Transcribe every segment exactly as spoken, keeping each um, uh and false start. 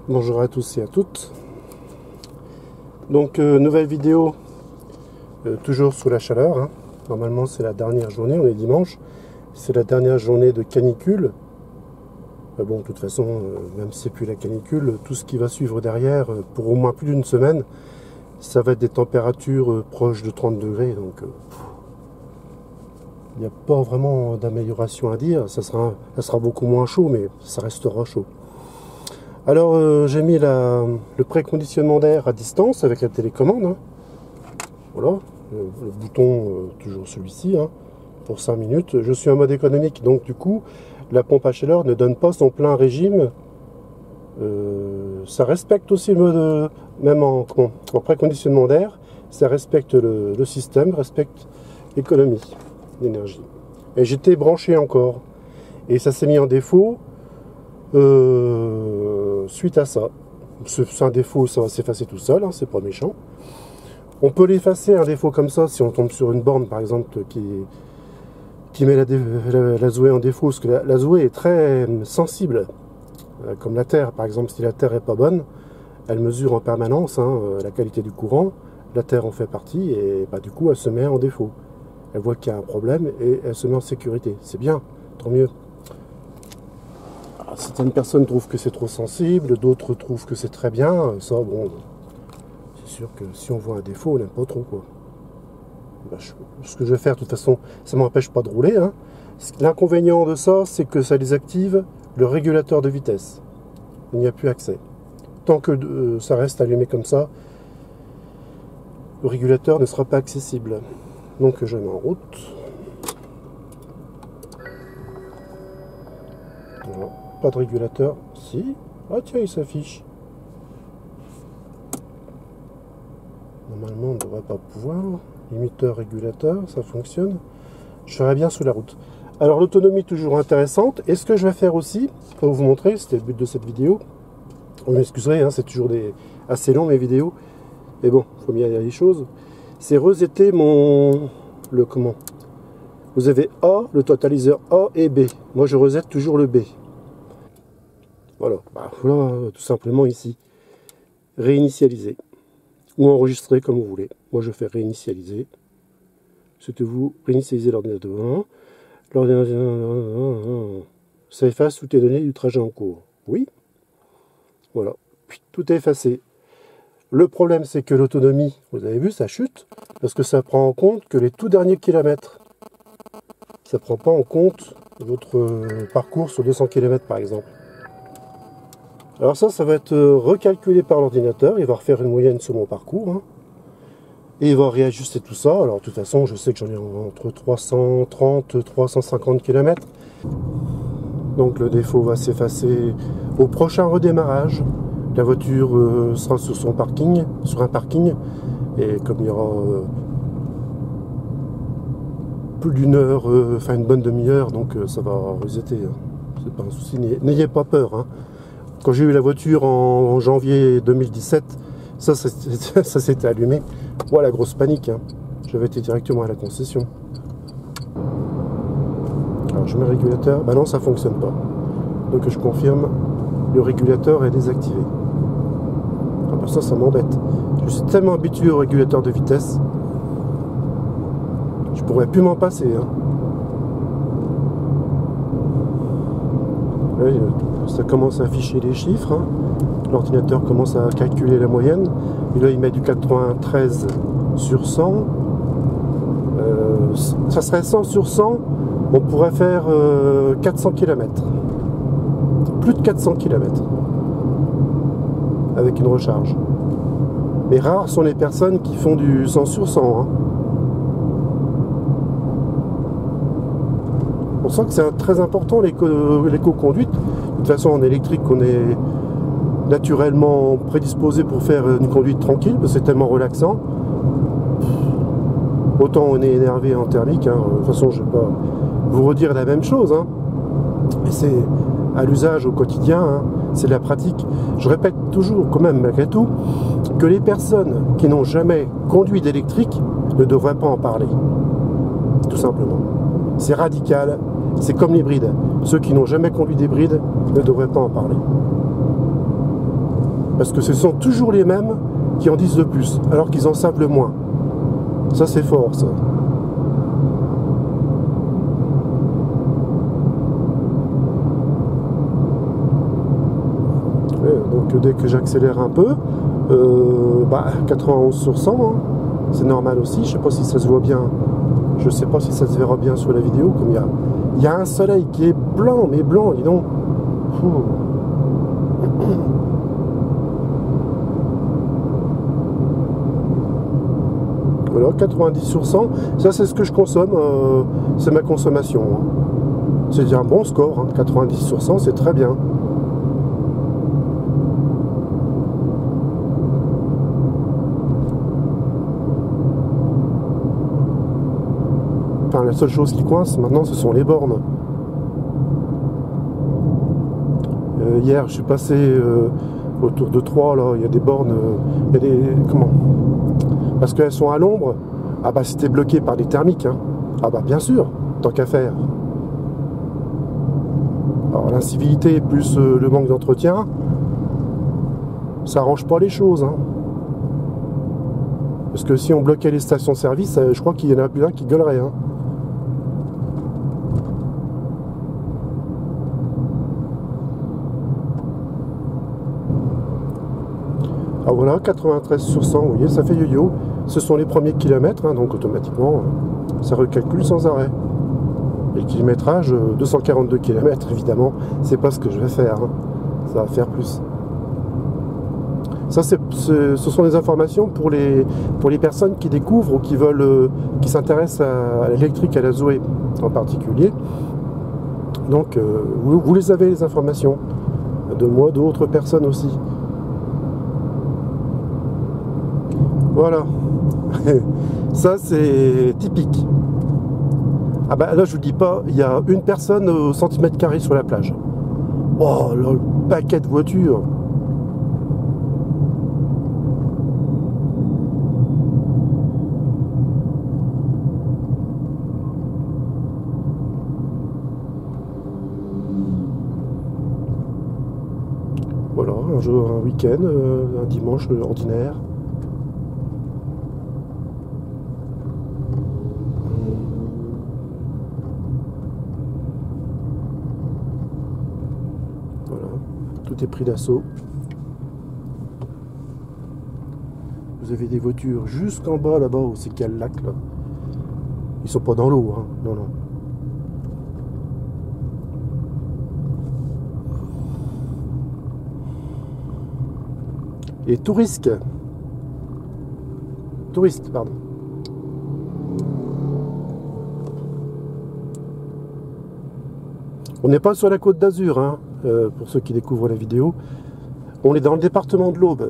Bonjour à tous et à toutes. Donc euh, nouvelle vidéo, euh, toujours sous la chaleur. Hein. Normalement c'est la dernière journée, on est dimanche. C'est la dernière journée de canicule. Euh, bon, de toute façon, euh, même si c'est plus la canicule, tout ce qui va suivre derrière, euh, pour au moins plus d'une semaine, ça va être des températures euh, proches de trente degrés. Donc il n'y a pas vraiment d'amélioration à dire. Ça sera, ça sera beaucoup moins chaud, mais ça restera chaud. Alors euh, j'ai mis la, le préconditionnement d'air à distance avec la télécommande. Hein. Voilà, le, le bouton, euh, toujours celui-ci, hein, pour cinq minutes. Je suis en mode économique, donc du coup, la pompe à chaleur ne donne pas son plein régime. Euh, ça respecte aussi le mode, même en, comment, en préconditionnement d'air, ça respecte le, le système, respecte l'économie d'énergie. Et j'étais branché encore, et ça s'est mis en défaut. Euh, suite à ça, c'est un défaut, ça va s'effacer tout seul, hein, c'est pas méchant. On peut l'effacer, un défaut comme ça, si on tombe sur une borne par exemple qui, qui met la, la, la Zoé en défaut, parce que la, la Zoé est très sensible, euh, comme la Terre par exemple. Si la Terre est pas bonne, elle mesure en permanence hein, la qualité du courant, la Terre en fait partie, et bah, du coup elle se met en défaut. Elle voit qu'il y a un problème et elle se met en sécurité. C'est bien, tant mieux. Certaines personnes trouvent que c'est trop sensible, d'autres trouvent que c'est très bien. Ça, bon, c'est sûr que si on voit un défaut, on n'aime pas trop, quoi. Ben, je, ce que je vais faire, de toute façon, ça ne m'empêche pas de rouler. Hein. L'inconvénient de ça, c'est que ça désactive le régulateur de vitesse. Il n'y a plus accès. Tant que euh, ça reste allumé comme ça, le régulateur ne sera pas accessible. Donc, je mets en route. Voilà. Pas de régulateur, si. Ah tiens, il s'affiche. Normalement, on ne devrait pas pouvoir. Limiteur, régulateur, ça fonctionne. Je ferai bien sous la route. Alors, l'autonomie toujours intéressante. Et ce que je vais faire aussi, pour vous montrer, c'était le but de cette vidéo. Vous m'excuserez, hein, c'est toujours des... assez long mes vidéos. Mais bon, il faut bien dire les choses. C'est resetter mon... le comment Vous avez A, le totaliseur A et B. Moi, je resette toujours le B. Voilà, bah, voilà, tout simplement ici. Réinitialiser. Ou enregistrer comme vous voulez. Moi je fais réinitialiser. C'était vous réinitialiser l'ordinateur. L'ordinateur. Ça efface toutes les données du trajet en cours. Oui. Voilà. Puis tout est effacé. Le problème c'est que l'autonomie, vous avez vu, ça chute. Parce que ça prend en compte que les tout derniers kilomètres. Ça ne prend pas en compte votre parcours sur deux cents kilomètres par exemple. Alors ça, ça va être recalculé par l'ordinateur. Il va refaire une moyenne sur mon parcours. Hein, et il va réajuster tout ça. Alors de toute façon, je sais que j'en ai entre trois cent trente et trois cent cinquante kilomètres. Donc le défaut va s'effacer au prochain redémarrage. La voiture euh, sera sur son parking, sur un parking. Et comme il y aura euh, plus d'une heure, euh, enfin une bonne demi-heure, donc euh, ça va resetter. Hein. C'est pas un souci. N'ayez pas peur. Hein. Quand j'ai eu la voiture en janvier deux mille dix-sept, ça, ça, ça s'était allumé. Voilà, la grosse panique. Hein. J'avais été directement à la concession. Alors, je mets le régulateur. Ben non, ça ne fonctionne pas. Donc, je confirme, le régulateur est désactivé. Ah, pour ça, ça m'embête. Je suis tellement habitué au régulateur de vitesse. Je pourrais plus m'en passer. Hein. Oui, ça commence à afficher les chiffres, hein. L'ordinateur commence à calculer la moyenne, et là il met du quatre-vingt-treize sur cent, euh, ça serait cent sur cent, on pourrait faire euh, quatre cents kilomètres, plus de quatre cents kilomètres, avec une recharge. Mais rares sont les personnes qui font du cent sur cent, hein. On sent que c'est très important l'éco-conduite. De toute façon, en électrique, on est naturellement prédisposé pour faire une conduite tranquille, parce que c'est tellement relaxant. Autant on est énervé en thermique. Hein. De toute façon, je ne vais pas vous redire la même chose. Hein. Mais c'est à l'usage au quotidien, hein. C'est de la pratique. Je répète toujours, quand même, malgré tout, que les personnes qui n'ont jamais conduit d'électrique ne devraient pas en parler. Tout simplement. C'est radical. C'est comme l'hybride. Ceux qui n'ont jamais conduit d'hybride ne devraient pas en parler. Parce que ce sont toujours les mêmes qui en disent le plus, alors qu'ils en savent le moins. Ça, c'est fort, ça. Donc dès que j'accélère un peu, euh, bah, quatre-vingt-onze sur cent, hein, c'est normal aussi. Je sais pas si ça se voit bien. Je sais pas si ça se verra bien sur la vidéo. Comme il y a, il y a un soleil qui est blanc, mais blanc, dis donc. Fou. Voilà, quatre-vingt-dix sur cent. Ça, c'est ce que je consomme. Euh, c'est ma consommation. Hein. C'est un bon score. Hein. quatre-vingt-dix sur cent, c'est très bien. Enfin, la seule chose qui coince maintenant, ce sont les bornes. Euh, hier, je suis passé euh, autour de Troyes, là, il y a des bornes, euh, il y a des... Comment? Parce qu'elles sont à l'ombre. Ah bah, c'était bloqué par des thermiques. Hein. Ah bah, bien sûr, tant qu'à faire. Alors, l'incivilité plus euh, le manque d'entretien, ça arrange pas les choses. Hein. Parce que si on bloquait les stations-service, euh, je crois qu'il y en a plus d'un qui gueulerait. Hein. Ah voilà, quatre-vingt-treize sur cent, vous voyez, ça fait yo-yo. Ce sont les premiers kilomètres, hein, donc automatiquement, ça recalcule sans arrêt. Et le kilométrage, deux cent quarante-deux kilomètres, évidemment, c'est pas ce que je vais faire. Hein. Ça va faire plus. Ça, c'est, ce sont des informations pour les, pour les personnes qui découvrent ou qui veulent, euh, qui s'intéressent à, à l'électrique, à la Zoé en particulier. Donc, euh, vous, vous les avez, les informations, de moi, d'autres personnes aussi. Voilà, ça c'est typique. Ah bah là je vous dis pas, il y a une personne au centimètre carré sur la plage. Oh là, le paquet de voitures. Voilà, un jour, un week-end, un dimanche ordinaire. Tout est pris d'assaut. Vous avez des voitures jusqu'en bas là-bas où c'est qu'il y a le lac là. Ils sont pas dans l'eau, hein. Non, non. Et touristes. Touristes, pardon. On n'est pas sur la Côte d'Azur, hein. Euh, pour ceux qui découvrent la vidéo, on est dans le département de l'Aube.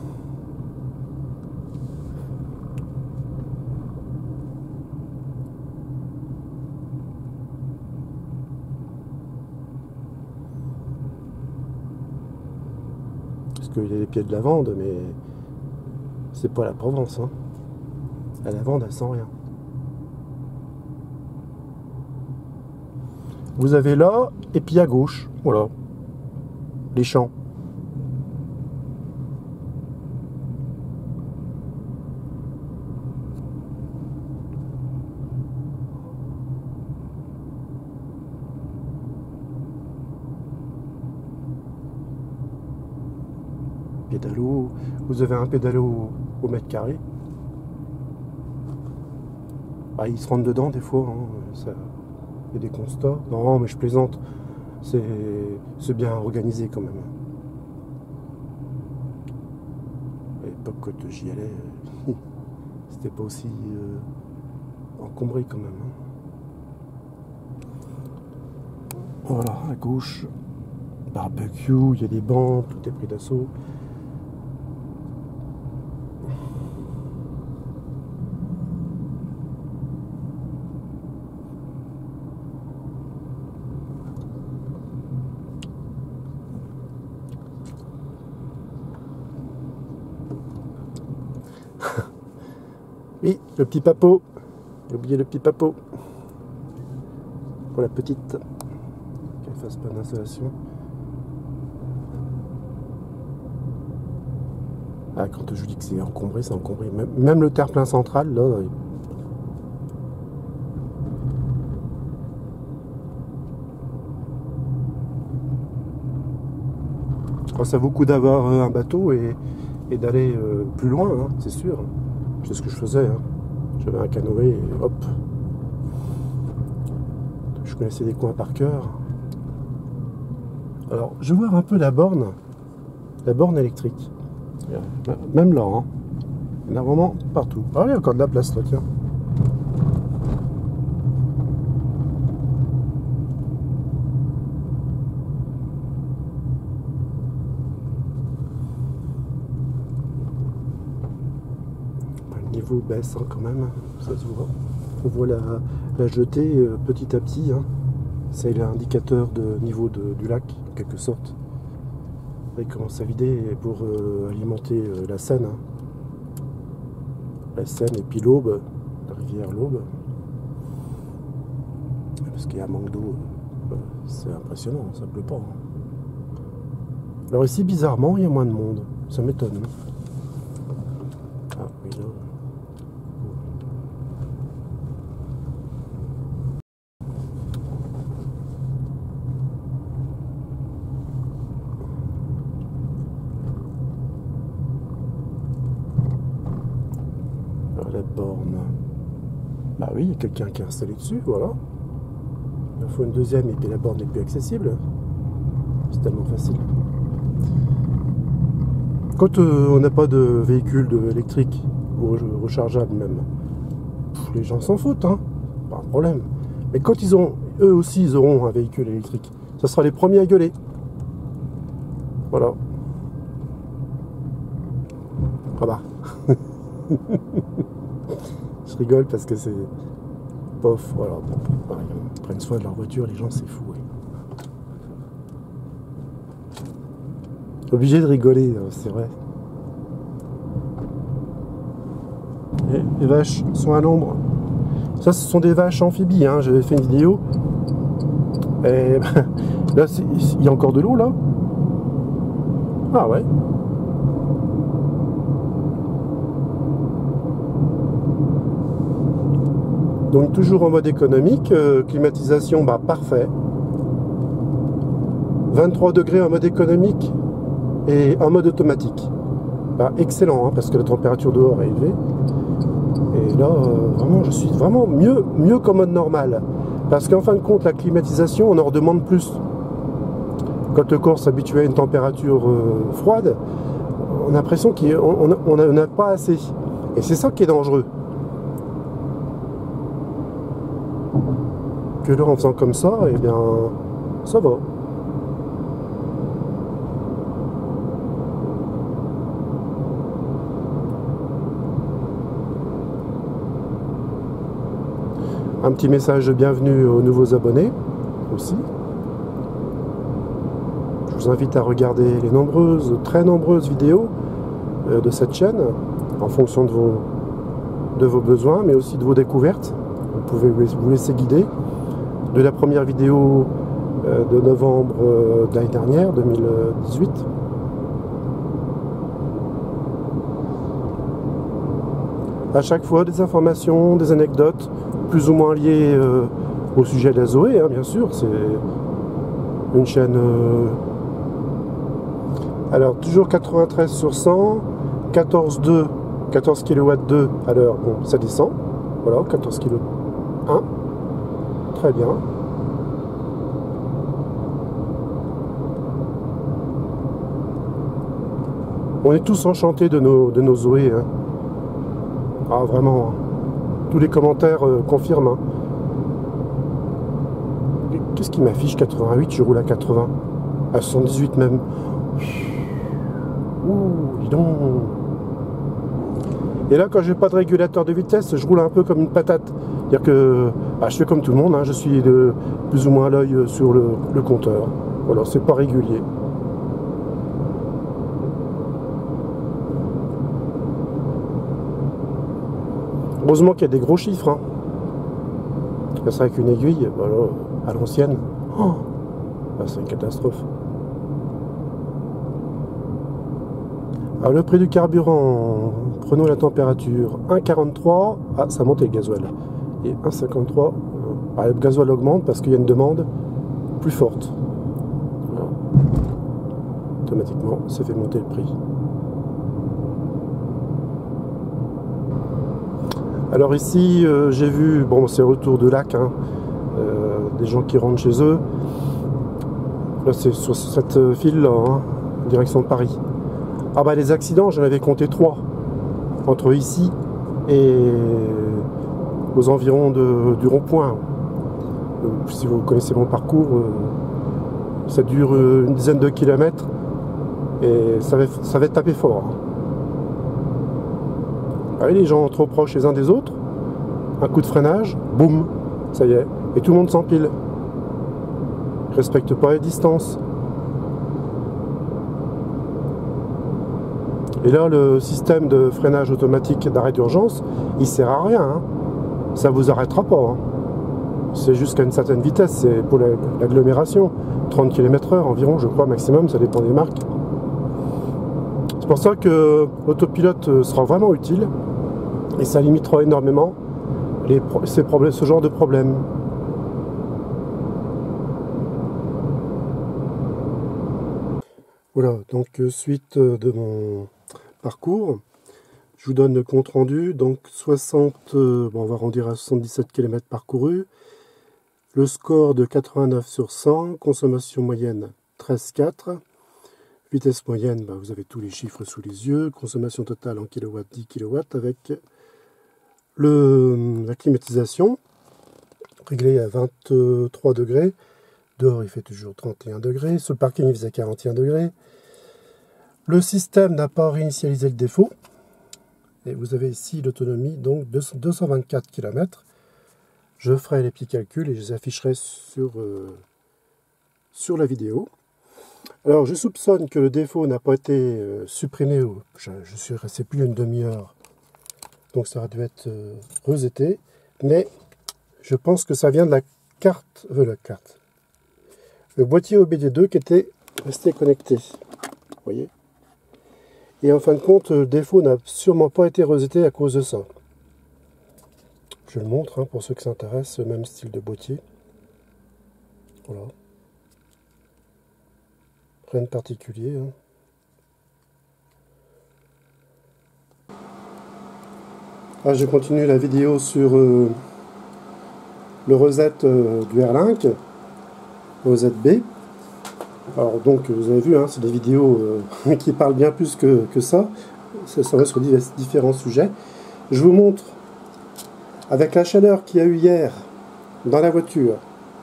Parce qu'il y a les pieds de lavande, mais c'est pas la Provence. Hein. La lavande, elle sent rien. Vous avez là, et puis à gauche, voilà, les champs. Pédalo, vous avez un pédalo au mètre carré. Ah, ils se rentrent dedans des fois, hein, ça... Il y a des constats. Non, mais je plaisante. C'est bien organisé quand même. À l'époque, quand j'y allais, c'était pas aussi euh, encombré quand même. Voilà, à gauche, barbecue, il y a des bancs, tout est pris d'assaut. Oui, le petit papeau. J'ai oublié le petit papeau. Pour la petite. Qu'elle fasse pas d'installation. Ah, quand je vous dis que c'est encombré, c'est encombré. Même, même le terre-plein central, là... Oh, ça vaut le coup d'avoir un bateau et, et d'aller euh, plus loin, hein, c'est sûr. C'est ce que je faisais. Hein. J'avais un canoë et hop. Je connaissais des coins par cœur. Alors, je vais voir un peu la borne. La borne électrique. Même là, hein. Il y en a vraiment partout. Ah, il y a encore de la place là, tiens. Le niveau baisse hein, quand même, ça se voit. On voit la, la jetée euh, petit à petit. Hein. C'est l'indicateur de niveau de, du lac, en quelque sorte. Il commence à vider pour euh, alimenter euh, la Seine. Hein. La Seine et puis l'Aube, la rivière l'Aube. Parce qu'il y a un manque d'eau, euh, c'est impressionnant, ça ne pleut pas. Hein. Alors ici, bizarrement, il y a moins de monde. Ça m'étonne. Ah, oui, là. La borne. Bah oui, il y a quelqu'un qui est installé dessus, voilà. Il en faut une deuxième et puis la borne n'est plus accessible. C'est tellement facile. Quand euh, on n'a pas de véhicule de électrique ou rechargeable même, pff, les gens s'en foutent, hein. Pas un problème. Mais quand ils ont, eux aussi, ils auront un véhicule électrique, ça sera les premiers à gueuler. Voilà. Ah bah. Je rigole parce que c'est pof, voilà, bon, ils prennent soin de leur voiture, les gens c'est fou. Oui. Obligé de rigoler, c'est vrai. Et les vaches sont à l'ombre. Ça, ce sont des vaches amphibies, hein. J'avais fait une vidéo. Et là, il y a encore de l'eau là. Ah ouais. Donc toujours en mode économique, euh, climatisation, bah parfait. vingt-trois degrés en mode économique et en mode automatique. Bah, excellent, hein, parce que la température dehors est élevée. Et là, euh, vraiment, je suis vraiment mieux, mieux qu'en mode normal. Parce qu'en fin de compte, la climatisation, on en redemande plus. Quand le corps s'habitue à une température euh, froide, on a l'impression qu'on n'a pas assez. Et c'est ça qui est dangereux. Que là, en faisant comme ça, eh bien, ça va. Un petit message de bienvenue aux nouveaux abonnés aussi. Je vous invite à regarder les nombreuses, très nombreuses vidéos de cette chaîne en fonction de vos, de vos besoins, mais aussi de vos découvertes. Vous pouvez vous laisser guider. De la première vidéo de novembre de l'année dernière, deux mille dix-huit. À chaque fois, des informations, des anecdotes, plus ou moins liées euh, au sujet de la Zoé, hein, bien sûr. C'est une chaîne... Euh... Alors, toujours quatre-vingt-treize sur cent, quatorze deux, quatorze kilowatts deux à l'heure. Bon, ça descend. Voilà, quatorze kilos un. Très bien. On est tous enchantés de nos, de nos Zoé. Hein. Ah, vraiment. Hein. Tous les commentaires euh, confirment. Hein. Qu'est-ce qui m'affiche quatre-vingt-huit? Je roule à quatre-vingts. À soixante-dix-huit même. Ouh, dis donc. Et là, quand j'ai pas de régulateur de vitesse, je roule un peu comme une patate. C'est-à-dire que bah, je fais comme tout le monde, hein, je suis de, plus ou moins à l'œil sur le, le compteur. Voilà, c'est pas régulier. Heureusement qu'il y a des gros chiffres. Hein. C'est vrai qu'une aiguille, voilà, à l'ancienne, oh, c'est une catastrophe. Alors, le prix du carburant, prenons la température, un virgule quarante-trois, ah ça monte le gasoil, et un virgule cinquante-trois, ah, le gasoil augmente parce qu'il y a une demande plus forte. Voilà. Automatiquement, ça fait monter le prix. Alors ici, euh, j'ai vu, bon c'est retour de lac, hein, euh, des gens qui rentrent chez eux. Là c'est sur cette file là, hein, direction de Paris. Ah bah les accidents, j'en avais compté trois, entre ici et aux environs de, du rond-point. Euh, si vous connaissez mon parcours, euh, ça dure une dizaine de kilomètres et ça va, ça va taper fort. Hein. Ah oui, les gens trop proches les uns des autres, un coup de freinage, boum, ça y est, et tout le monde s'empile. Ils respectent pas les distances. Et là, le système de freinage automatique d'arrêt d'urgence, il sert à rien. Hein. Ça vous arrêtera pas. Hein. C'est jusqu'à une certaine vitesse, c'est pour l'agglomération. trente kilomètres heure environ, je crois, maximum, ça dépend des marques. C'est pour ça que l'autopilote sera vraiment utile. Et ça limitera énormément les, ces problèmes, ce genre de problème. Voilà, donc suite de mon parcours, je vous donne le compte rendu. Donc soixante, bon, on va arrondir à soixante-dix-sept kilomètres parcourus. Le score de quatre-vingt-neuf sur cent, consommation moyenne treize virgule quatre. Vitesse moyenne, bah, vous avez tous les chiffres sous les yeux. Consommation totale en kilowatts, dix kilowatts avec le, la climatisation réglée à vingt-trois degrés. Dehors, il fait toujours trente et un degrés. Sur le parking, il faisait quarante et un degrés. Le système n'a pas réinitialisé le défaut. Et vous avez ici l'autonomie, donc deux cent vingt-quatre kilomètres. Je ferai les petits calculs et je les afficherai sur, euh, sur la vidéo. Alors, je soupçonne que le défaut n'a pas été euh, supprimé. Je, je suis resté plus d'une demi-heure. Donc, ça aurait dû être euh, reseté. Mais je pense que ça vient de la carte. Euh, la carte. Le boîtier O B D deux qui était resté connecté. Vous voyez? Et en fin de compte, le défaut n'a sûrement pas été reseté à cause de ça. Je le montre hein, pour ceux qui s'intéressent, le même style de boîtier. Voilà. Rien de particulier. Hein. Ah, je continue la vidéo sur euh, le reset euh, du Airlink, reset B. Alors donc, vous avez vu, hein, c'est des vidéos euh, qui parlent bien plus que, que ça. Ça, ça va sur divers, différents sujets. Je vous montre, avec la chaleur qu'il y a eu hier dans la voiture,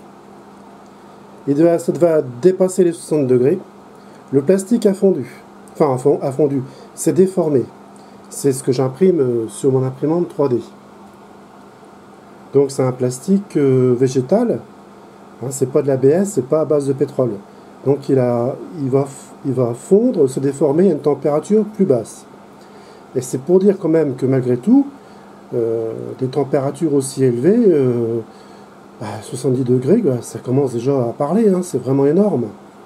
et de, ça va dépasser les soixante degrés. Le plastique a fondu, enfin a fondu, c'est déformé. C'est ce que j'imprime sur mon imprimante trois D. Donc c'est un plastique euh, végétal, hein, c'est pas de l'A B S, c'est pas à base de pétrole. Donc il, a, il, va, il va fondre, se déformer à une température plus basse. Et c'est pour dire quand même que malgré tout, euh, des températures aussi élevées, euh, bah, soixante-dix degrés, bah, ça commence déjà à parler, hein, c'est vraiment énorme.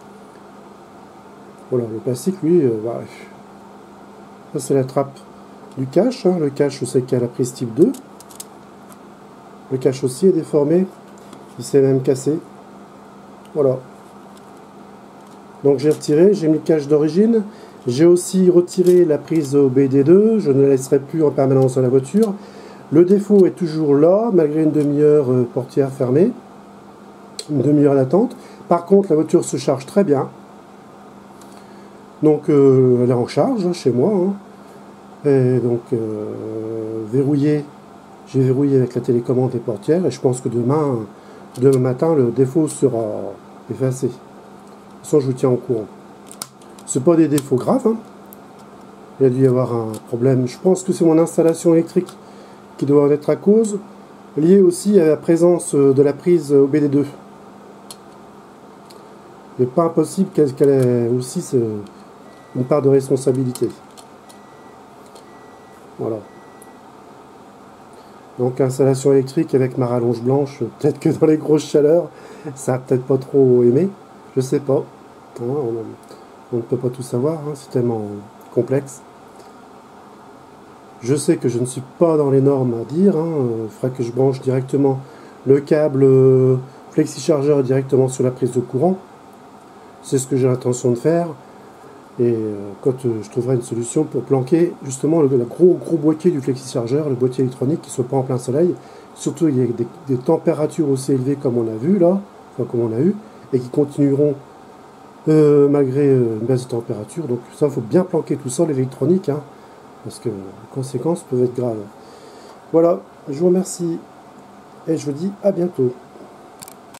Voilà, le plastique, lui, euh, bah, ça c'est la trappe du cache. Hein. Le cache, je sais qu'il y a la prise type deux. Le cache aussi est déformé, il s'est même cassé. Voilà. Donc j'ai retiré, j'ai mis le cache d'origine. J'ai aussi retiré la prise O B D deux, je ne la laisserai plus en permanence dans la voiture. Le défaut est toujours là, malgré une demi-heure euh, portière fermée, une demi-heure d'attente. Par contre, la voiture se charge très bien. Donc euh, elle est en charge chez moi. Hein. Et donc euh, verrouillé, j'ai verrouillé avec la télécommande et portières. Et je pense que demain, demain matin, le défaut sera effacé. De toute façon, je vous tiens au courant. Ce pas des défauts graves. Hein. Il a dû y avoir un problème. Je pense que c'est mon installation électrique qui doit en être à cause, lié aussi à la présence de la prise O B D deux. Il n'est pas impossible qu'elle qu'elle ait aussi une part de responsabilité. Voilà. Donc installation électrique avec ma rallonge blanche, peut-être que dans les grosses chaleurs, ça n'a peut-être pas trop aimé. Je sais pas. On, on ne peut pas tout savoir, hein, c'est tellement complexe. Je sais que je ne suis pas dans les normes à dire, hein. Il faudra que je branche directement le câble euh, flexi chargeur directement sur la prise de courant. C'est ce que j'ai l'intention de faire. Et euh, quand euh, je trouverai une solution pour planquer justement le, le gros gros boîtier du flexi chargeur, le boîtier électronique qui ne soit pas en plein soleil. Surtout il y a des, des températures aussi élevées comme on a vu là, enfin comme on a eu, et qui continueront euh, malgré euh, une baisse de température. Donc ça, il faut bien planquer tout ça, l'électronique, hein, parce que les conséquences peuvent être graves. Voilà, je vous remercie et je vous dis à bientôt.